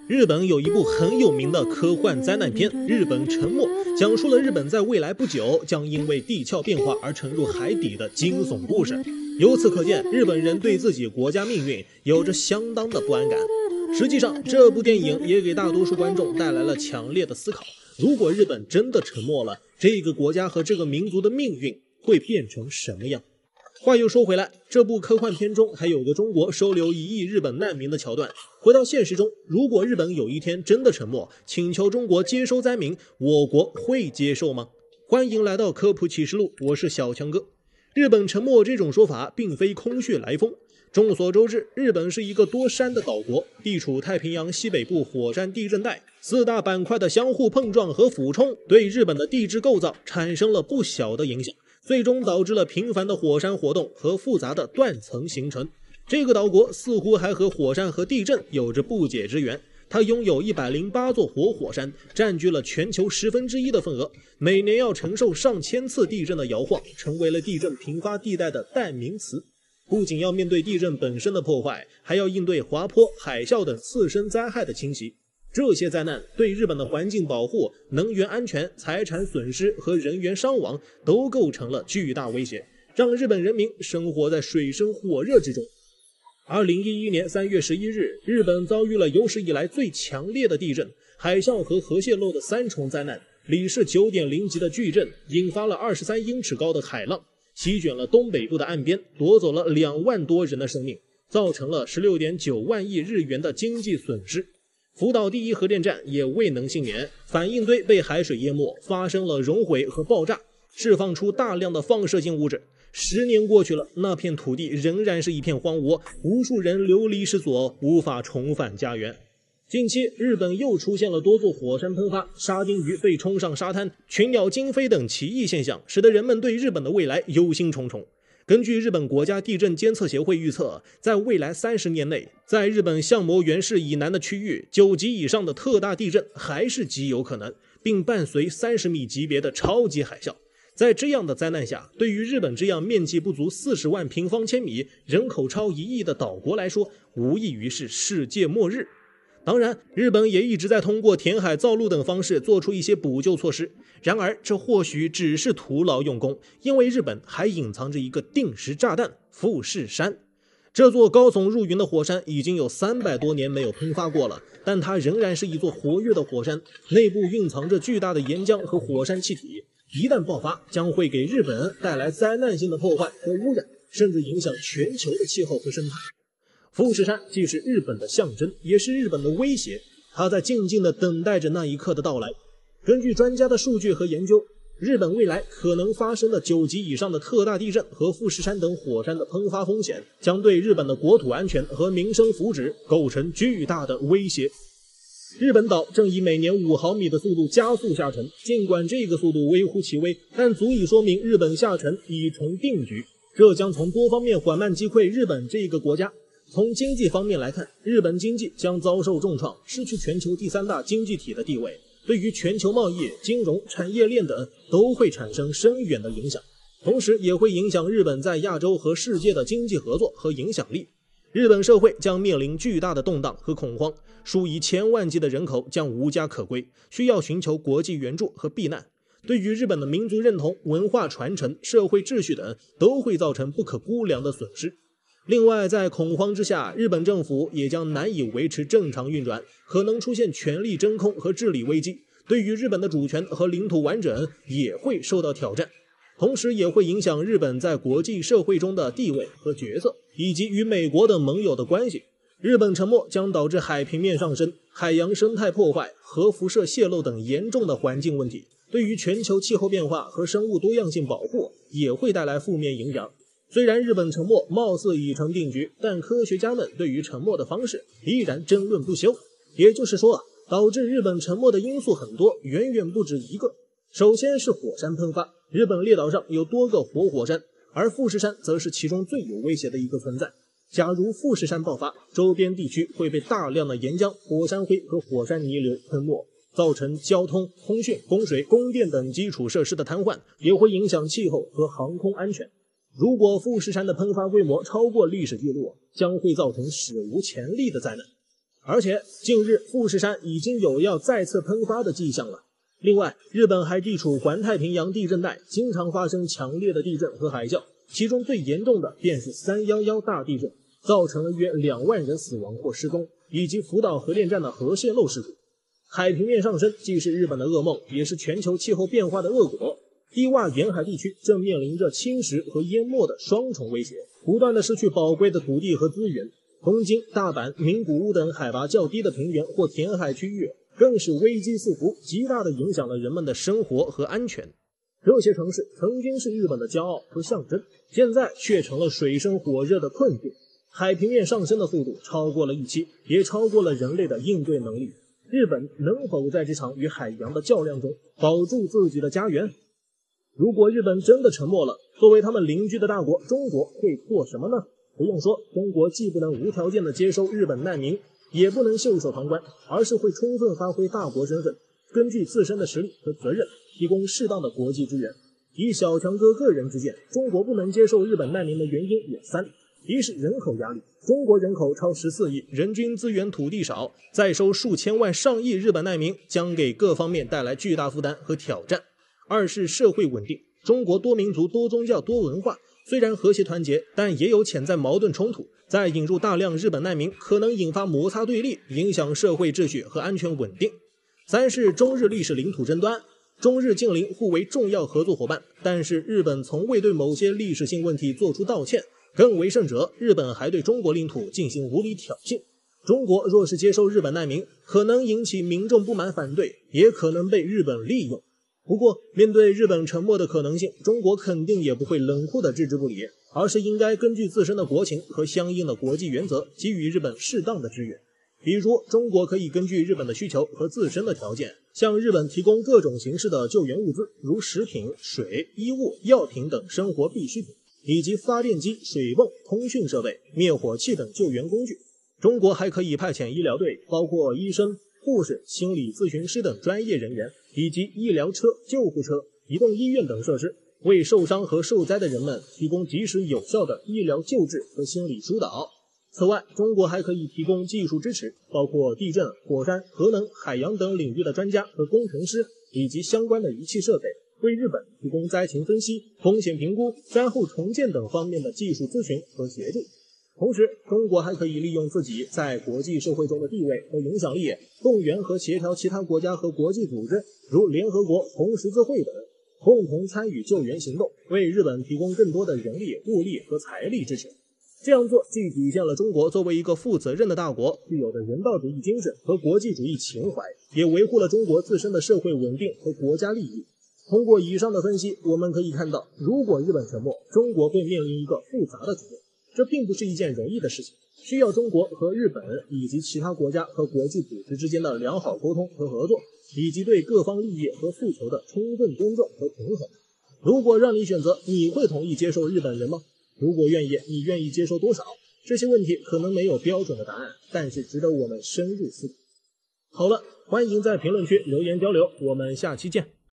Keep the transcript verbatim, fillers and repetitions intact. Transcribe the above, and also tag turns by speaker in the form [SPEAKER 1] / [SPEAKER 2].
[SPEAKER 1] 日本有一部很有名的科幻灾难片《日本沉没》，讲述了日本在未来不久将因为地壳变化而沉入海底的惊悚故事。由此可见，日本人对自己国家命运有着相当的不安感。实际上，这部电影也给大多数观众带来了强烈的思考：如果日本真的沉没了，这个国家和这个民族的命运会变成什么样？话又说回来，这部科幻片中还有个中国收留一亿日本难民的桥段。回到现实中，如果日本有一天真的沉没，请求中国接收灾民，我国会接受吗？欢迎来到科普启示录，我是小强哥。日本沉没这种说法并非空穴来风。众所周知，日本是一个多山的岛国，地处太平洋西北部火山地震带，四大板块的相互碰撞和俯冲对日本的地质构造产生了不小的影响，最终导致了频繁的火山活动和复杂的断层形成。这个岛国似乎还和火山和地震有着不解之缘，它拥有一百零八座活火山，占据了全球十分之一的份额，每年要承受上千次地震的摇晃，成为了地震频发地带的代名词。不仅要面对地震本身的破坏，还要应对滑坡、海啸等次生灾害的侵袭。这些灾难对日本的环境保护、能源安全、财产损失和人员伤亡都构成了巨大威胁，让日本人民生活在水深火热之中。二零一一年三月十一日，日本遭遇了有史以来最强烈的地震、海啸和核泄漏的三重灾难。里氏 九点零 级的巨震引发了二十三英尺高的海浪，席卷了东北部的岸边，夺走了两万多人的生命，造成了 十六点九万亿日元的经济损失。福岛第一核电站也未能幸免，反应堆被海水淹没，发生了熔毁和爆炸，释放出大量的放射性物质。十年过去了，那片土地仍然是一片荒芜，无数人流离失所，无法重返家园。近期，日本又出现了多座火山喷发、沙丁鱼被冲上沙滩、群鸟惊飞等奇异现象，使得人们对日本的未来忧心忡忡。根据日本国家地震监测协会预测，在未来三十年内，在日本相模原市以南的区域，九级以上的特大地震还是极有可能，并伴随三十米级别的超级海啸。在这样的灾难下，对于日本这样面积不足四十万平方千米、人口超一亿的岛国来说，无异于是世界末日。当然，日本也一直在通过填海造陆等方式做出一些补救措施，然而这或许只是徒劳用功，因为日本还隐藏着一个定时炸弹——富士山。这座高耸入云的火山已经有三百多年没有喷发过了，但它仍然是一座活跃的火山，内部蕴藏着巨大的岩浆和火山气体，一旦爆发，将会给日本带来灾难性的破坏和污染，甚至影响全球的气候和生态。富士山既是日本的象征，也是日本的威胁，它在静静地等待着那一刻的到来。根据专家的数据和研究，日本未来可能发生的九级以上的特大地震和富士山等火山的喷发风险，将对日本的国土安全和民生福祉构成巨大的威胁。日本岛正以每年五毫米的速度加速下沉，尽管这个速度微乎其微，但足以说明日本下沉已成定局，这将从多方面缓慢击溃日本这个国家。从经济方面来看，日本经济将遭受重创，失去全球第三大经济体的地位，对于全球贸易、金融、产业链等都会产生深远的影响，同时也会影响日本在亚洲和世界的经济合作和影响力。日本社会将面临巨大的动荡和恐慌，数以千万计的人口将无家可归，需要寻求国际援助和避难。对于日本的民族认同、文化传承、社会秩序等都会造成不可估量的损失。另外，在恐慌之下，日本政府也将难以维持正常运转，可能出现权力真空和治理危机，对于日本的主权和领土完整也会受到挑战，同时也会影响日本在国际社会中的地位和角色，以及与美国等盟友的关系。日本沉没将导致海平面上升、海洋生态破坏、核辐射泄漏等严重的环境问题，对于全球气候变化和生物多样性保护也会带来负面影响。虽然日本沉没貌似已成定局，但科学家们对于沉没的方式依然争论不休。也就是说啊，导致日本沉没的因素很多，远远不止一个。首先是火山喷发，日本列岛上有多个活火山，而富士山则是其中最有威胁的一个存在。假如富士山爆发，周边地区会被大量的岩浆、火山灰和火山泥流喷没，造成交通、通讯、供水、供电等基础设施的瘫痪，也会影响气候和航空安全。如果富士山的喷发规模超过历史记录，将会造成史无前例的灾难。 而且近日富士山已经有要再次喷发的迹象了。另外，日本还地处环太平洋地震带，经常发生强烈的地震和海啸，其中最严重的便是三一一大地震，造成了约两万人死亡或失踪，以及福岛核电站的核泄漏事故。海平面上升既是日本的噩梦，也是全球气候变化的恶果。低洼沿海地区正面临着侵蚀和淹没的双重威胁，不断的失去宝贵的土地和资源。东京、大阪、名古屋等海拔较低的平原或填海区域更是危机四伏，极大的影响了人们的生活和安全。这些城市曾经是日本的骄傲和象征，现在却成了水深火热的困境。海平面上升的速度超过了预期，也超过了人类的应对能力。日本能否在这场与海洋的较量中保住自己的家园？如果日本真的沉没了，作为他们邻居的大国中国会做什么呢？不用说，中国既不能无条件的接收日本难民，也不能袖手旁观，而是会充分发挥大国身份，根据自身的实力和责任，提供适当的国际支援。以小强哥个人之见，中国不能接受日本难民的原因有三：一是人口压力，中国人口超十四亿，人均资源土地少，再收数千万上亿日本难民将给各方面带来巨大负担和挑战。二是社会稳定，中国多民族、多宗教、多文化，虽然和谐团结，但也有潜在矛盾冲突。再引入大量日本难民，可能引发摩擦对立，影响社会秩序和安全稳定。三是中日历史领土争端，中日近邻互为重要合作伙伴，但是日本从未对某些历史性问题做出道歉，更为甚者，日本还对中国领土进行无理挑衅。中国若是接收日本难民，可能引起民众不满反对，也可能被日本利用。不过，面对日本沉没的可能性，中国肯定也不会冷酷的置之不理，而是应该根据自身的国情和相应的国际原则，给予日本适当的支援。比如，中国可以根据日本的需求和自身的条件，向日本提供各种形式的救援物资，如食品、水、衣物、药品等生活必需品，以及发电机、水泵、通讯设备、灭火器等救援工具。中国还可以派遣医疗队，包括医生、护士、心理咨询师等专业人员，以及医疗车、救护车、移动医院等设施，为受伤和受灾的人们提供及时有效的医疗救治和心理疏导。此外，中国还可以提供技术支持，包括地震、火山、核能、海洋等领域的专家和工程师，以及相关的仪器设备，为日本提供灾情分析、风险评估、灾后重建等方面的技术咨询和协助。同时，中国还可以利用自己在国际社会中的地位和影响力，动员和协调其他国家和国际组织，如联合国、红十字会等，共同参与救援行动，为日本提供更多的人力、物力和财力支持。这样做既体现了中国作为一个负责任的大国具有的人道主义精神和国际主义情怀，也维护了中国自身的社会稳定和国家利益。通过以上的分析，我们可以看到，如果日本沉没，中国会面临一个复杂的局面，这并不是一件容易的事情，需要中国和日本以及其他国家和国际组织之间的良好沟通和合作，以及对各方利益和诉求的充分尊重和平衡。如果让你选择，你会同意接受日本人吗？如果愿意，你愿意接受多少？这些问题可能没有标准的答案，但是值得我们深入思考。好了，欢迎在评论区留言交流，我们下期见。